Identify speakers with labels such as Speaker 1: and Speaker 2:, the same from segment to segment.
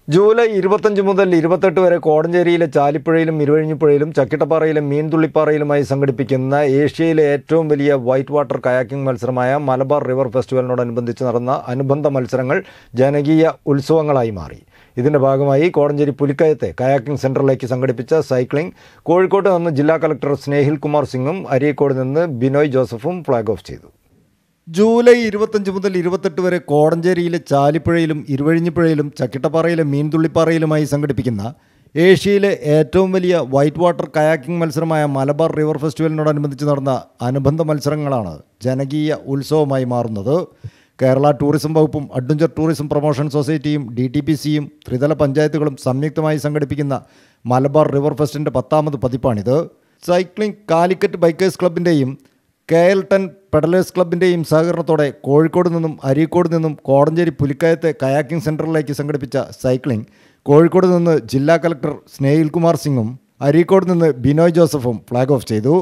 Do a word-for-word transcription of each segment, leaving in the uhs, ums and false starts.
Speaker 1: July ഇരുപത്തഞ്ച് മുതൽ ഇരുപത്തെട്ട് വരെ കോടഞ്ചേരിയിലെ ചാലിപ്പുഴയിലും ഇരുവഴിഞ്ഞിപ്പുഴയിലും ചക്കിട്ടപ്പാറയിലും മീൻതുള്ളിപ്പാറയിലുമായി സംഘടിപ്പിക്കുന്ന ഏഷ്യയിലെ ഏറ്റവും വലിയ വൈറ്റ് വാട്ടർ കയാക്കിംഗ് മത്സരമായ മലബാർ റിവർ ഫെസ്റ്റിവലിനോടനുബന്ധിച്ച് നടന്ന അനുബന്ധ മത്സരങ്ങൾ ജനകീയ ഉത്സവങ്ങളായി മാറി. ഇതിന്റെ ഭാഗമായി കോടഞ്ചേരി പുലിക്കയത്തെ കയാക്കിംഗ് സെന്ററിലേക്ക് സംഘടിപ്പിച്ച സൈക്ലിംഗ് കോഴിക്കോട്ട് നിന്ന് ജില്ലാ കളക്ടർ സ്നേഹിൽ കുമാർ സിംഗും അരീക്കോട് നിന്ന് ബിനോയ് ജോസഫും ഫ്ലാഗ് ഓഫ് ചെയ്തു. ജൂലൈ ഇരുപത്തഞ്ച് മുതൽ ഇരുപത്തെട്ട് വരെ കോടഞ്ചേരിയിലെ ചാലിപ്പുഴയിലും ഇരുവഴിഞ്ഞിപ്പുഴയിലും ചക്കിട്ടപ്പാറയിലെ മീൻതുള്ളിപ്പാറയിലുമായി സംഘടിപ്പിക്കുന്ന ഏഷ്യയിലെ ഏറ്റവും വലിയ വൈറ്റ് വാട്ടർ കയാക്കിംഗ് മത്സരമായ മലബാർ റിവർ ഫെസ്റ്റിവലിനോടനുബന്ധിച്ച് നടന്ന അനുബന്ധ മത്സരങ്ങളാണ് ജനകീയ ഉത്സവമായി മാറുന്നത്. കേരള ടൂറിസം വകുപ്പും അഡ്വഞ്ചർ ടൂറിസം പ്രൊമോഷൻ സൊസൈറ്റിയും ഡി ടി പി സിയും ത്രിതല പഞ്ചായത്തുകളും സംയുക്തമായി സംഘടിപ്പിക്കുന്ന മലബാർ റിവർ ഫെസ്റ്റിൻ്റെ പത്താമത് പതിപ്പാണിത്. സൈക്ലിംഗ് കാലിക്കറ്റ് ബൈക്കേഴ്സ് ക്ലബിൻ്റെയും കെ എൽ ടെൻ പെഡലേഴ്സ് ക്ലബിൻ്റെയും സഹകരണത്തോടെ കോഴിക്കോട് നിന്നും അരീക്കോട് നിന്നും കോടഞ്ചേരി പുലിക്കയത്തെ കയാക്കിംഗ് സെൻറ്ററിലേക്ക് സംഘടിപ്പിച്ച സൈക്ലിംഗ് കോഴിക്കോട് നിന്ന് ജില്ലാ കളക്ടർ സ്നേഹിൽ കുമാർ സിംഗും അരീക്കോട് നിന്ന് ബിനോയ് ജോസഫും ഫ്ലാഗ് ഓഫ് ചെയ്തു.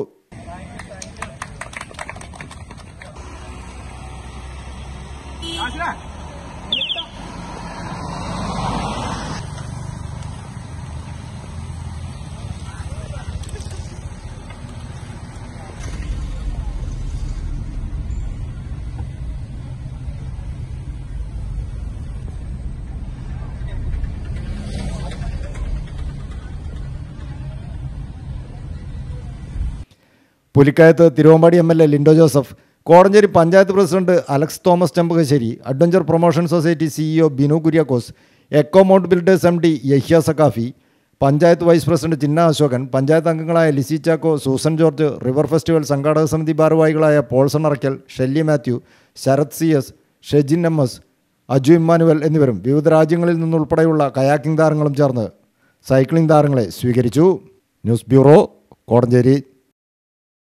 Speaker 1: പുലിക്കയത്ത് Thiruvambady M L A Lindo Joseph, Kodanchery panchayat president Alex Thomas Chembakassery, adventure promotion society CEO Binu Kuriakose, eco mount builders M D Yahya Sakafi, panchayat vice president Chinna Ashokan, panchayat അംഗങ്ങളായ ലിസി ചാക്കോ, സൂസൻ ജോർജ്, റിവർ ഫെസ്റ്റിവൽ സംഘാടക സമിതി ഭാരവാഹികളായ Paulson Arackal, Shelly Mathew, Sarath C S, Shejin M S, Aju Immanuel എന്നിവരും വിവിധ രാജ്യങ്ങളിൽ നിന്നുൾപ്പെടെയുള്ള കയാക്കിംഗ് താരങ്ങളും ചേർന്ന് സൈക്ലിംഗ് താരങ്ങളെ സ്വീകരിച്ചു. News bureau, Kodanchery.